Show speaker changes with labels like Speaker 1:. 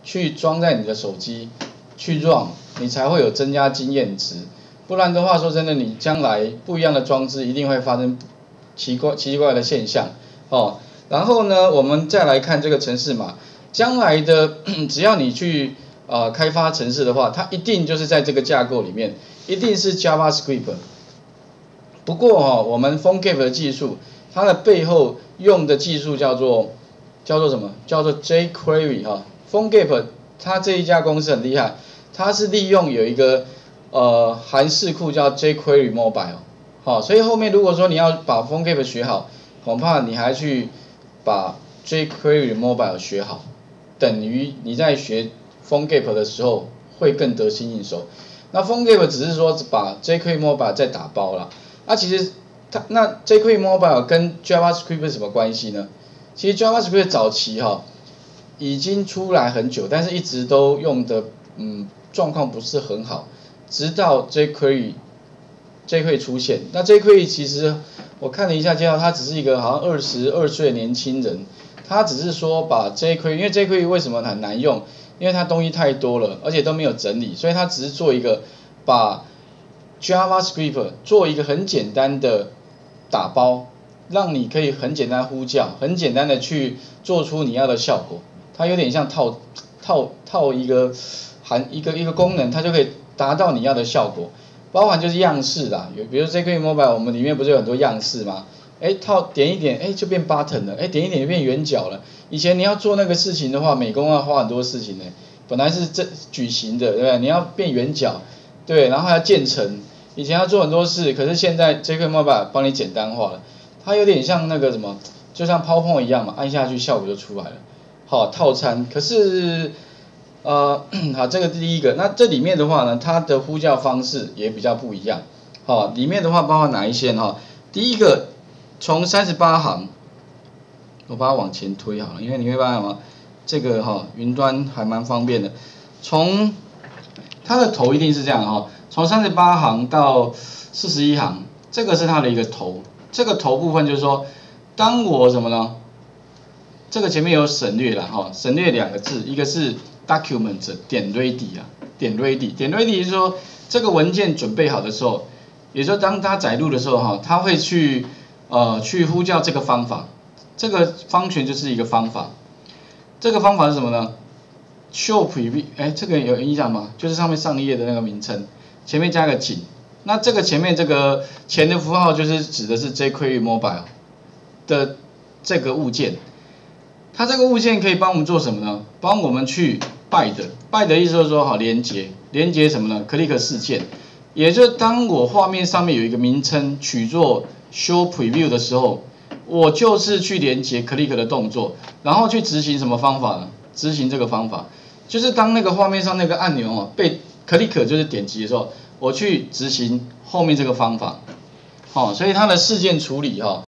Speaker 1: 去装在你的手机，去 run， 你才会有增加经验值。不然的话，说真的，你将来不一样的装置一定会发生奇怪的现象哦。然后呢，我们再来看这个程式码，将来的只要你去开发程式的话，它一定就是在这个架构里面，一定是 JavaScript。不过我们 PhoneGap 的技术，它的背后用的技术叫做什么？叫做 jQuery PhoneGap 它这一家公司很厉害，它是利用有一个函式库叫 jQuery Mobile， 所以后面如果说你要把 PhoneGap 学好，恐怕你还去把 jQuery Mobile 学好，等于你在学 PhoneGap 的时候会更得心应手。那 PhoneGap 只是说把 jQuery Mobile 再打包啦。其实那 jQuery Mobile 跟 JavaScript 是什么关系呢？其实 JavaScript 早期已经出来很久，但是一直都用的状况不是很好，直到 jQuery 出现。那 jQuery 其实我看了一下介绍，他只是一个好像22岁的年轻人，他只是说把 jQuery， 因为 jQuery 为什么很难用？因为它东西太多了，而且都没有整理，所以他只是做一个把 JavaScript 做一个很简单的打包，让你可以很简单呼叫，很简单的去做出你要的效果。它有点像套一个功能，它就可以达到你要的效果。包含就是样式啦，比如 jQuery Mobile 我们里面不是有很多样式吗？点一点，就变 button 了，点一点就变圆角了。以前你要做那个事情的话，美工要花很多事情呢。本来是矩形的，对不对？你要变圆角，对，然后还要渐层。以前要做很多事，可是现在 jQuery Mobile 帮你简单化了。它有点像那个什么，就像 PowerPoint 一样嘛，按下去效果就出来了。套餐。可是好，这个第一个。那这里面的话呢，它的呼叫方式也比较不一样。里面的话包含哪一些呢？第一个，从38行，我把它往前推好了，因为你会发现这个云端还蛮方便的。从它的头一定是这样从38行到41行，这个是它的一个头。这个头部分就是说，当我什么呢？这个前面有省略了省略两个字，一个是 document 点 ready 点 ready 就是说这个文件准备好的时候，也就是说当它载入的时候它会去呼叫这个方法，这个function就是一个方法。这个方法是什么呢 ？show preview， 这个有印象吗？就是上一页的那个名称，前面加个井。那这个前面这个前的符号就是指的是 jQuery Mobile 的这个物件。它这个物件可以帮我们做什么呢？帮我们去 bind 的意思就是说连接什么呢 ？click 事件，也就是当我画面上面有一个名称取作 show preview 的时候，我就是去连接 click 的动作，然后去执行什么方法呢？执行这个方法，就是当那个画面上那个按钮被 click 就是点击的时候，我去执行后面这个方法。所以它的事件处理